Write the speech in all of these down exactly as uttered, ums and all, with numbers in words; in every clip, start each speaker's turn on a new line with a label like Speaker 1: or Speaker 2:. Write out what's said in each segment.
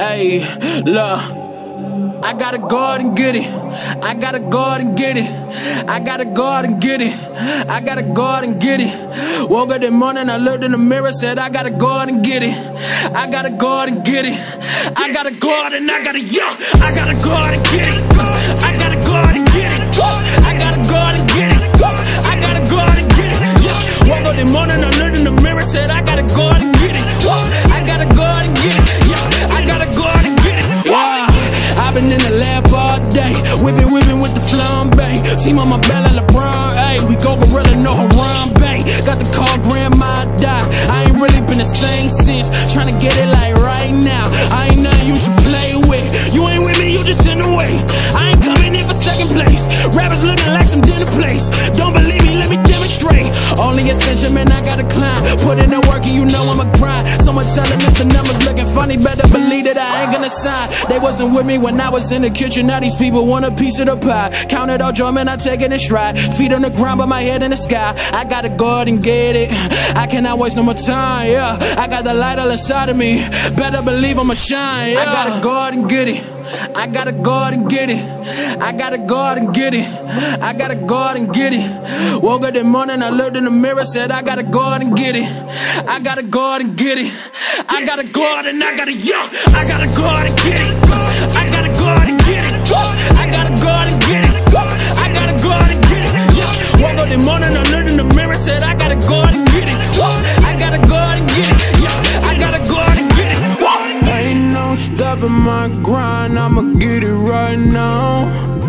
Speaker 1: Hey, look, I gotta go out and get it. I gotta go out and get it. I gotta go out and get it. I gotta go out and get it. Woke up that morning, I looked in the mirror, said I gotta go out and get it. I gotta go out and get it. I gotta go out and I gotta, yo, I gotta go out and get it. I gotta go out and get it. I gotta go out and get it. I gotta go out and get it. Woke up that morning, I looked in the mirror, said I gotta go out and get it. I gotta go out and get it. Yeah, I gotta go out and get it. Yeah. I've been in the lab all day, whipping, whipping with the flambe. Team on my belly, LeBron, ayy. We go gorilla, no Harambe. Got the call, grandma died. I ain't really been the same since. Tryna get it like right now. I ain't nothing you should play with. You ain't with me, you just in the way. I ain't coming in for second place. Rappers looking like some dinner place. Don't believe me, let me demonstrate. Only ascension, man, I gotta climb. Put in the work and you know I'ma grind. Someone telling if the numbers looking funny, better believe that I ain't gonna sign. They wasn't with me when I was in the kitchen. Now these people want a piece of the pie. Count it all, drum and I take it in stride. Feet on the ground, but my head in the sky. I gotta go out and get it. I cannot waste no more time, yeah. I got the light all inside of me. Better believe I'ma shine, yeah. I gotta go out and get it. I gotta go out and get it. I gotta go out and get it. I gotta go out and get it. Woke up that morning, I looked in the mirror, said I gotta go out and get it. I gotta go out and get it. I gotta go out and I gotta, yo, I gotta go out and get it. I gotta go out and get it. I gotta go out and get it. I gotta go out and get it. Yeah. Woke up that morning, I looked in the mirror, said I gotta go out and get it. I gotta go out and get it. Yeah. I gotta go out and get it. Ain't no stopping my grind, I'ma get it right now.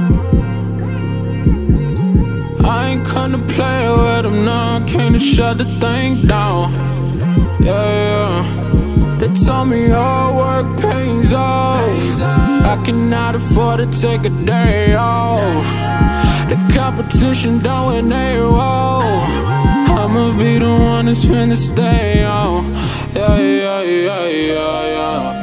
Speaker 1: I ain't come to play with them now, I came to shut the thing down. Yeah, yeah. They told me all work pays off. I cannot afford to take a day off. The competition don't win they roll. I'ma be the one that's finna stay on. Yeah, yeah, yeah, yeah, yeah.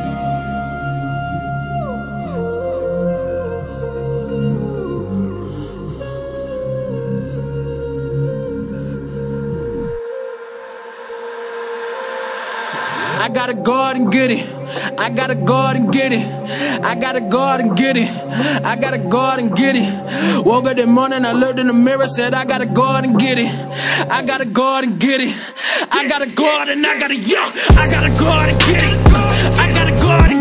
Speaker 1: I gotta go out and get it. I gotta go out and get it. I gotta go out and get it. I gotta go out and get it. Woke up that morning, I looked in the mirror, said I gotta go out and get it. I gotta go out and get it. I gotta go out and I gotta, yo, I gotta go out and get it. I gotta go out and